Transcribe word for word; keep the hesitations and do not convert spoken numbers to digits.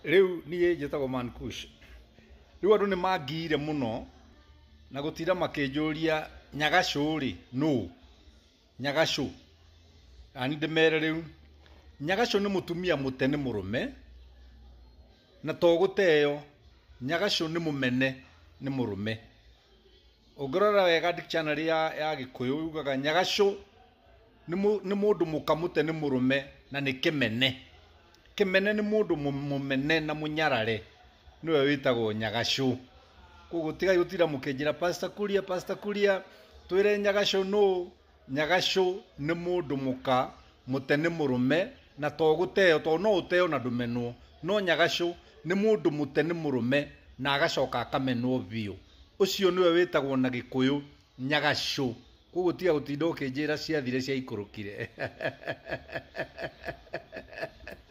Riu niye njitagwo man kush. Riu andu ni magire muno na gutira makinjuria nyagashu ri no nyagashu ani ndemere riu nyagashu ni mutumia mutene murume na to guteyo nyagashu ni mumene ni murume ugorora wega dictionary ya ya gikuyu ugaga nyagashu ni ni mundu mukamute ni murume na ni kimene kimene ni mundu mumene na munyarare niwe witagwo nyagashu kugutiga gutira mukenjira pastor kuria pastor kuria twire nyagashu no nyagashu ni mundu muka mutene murume na to guteyo to no uteo na dumenwo no nyagashu ni mundu mutene murume na agacoka akamenwo biu ucio niwe witagwo na gikuyu nyagashu kugutiga gutinda ukenjira ciathire cia ikurukire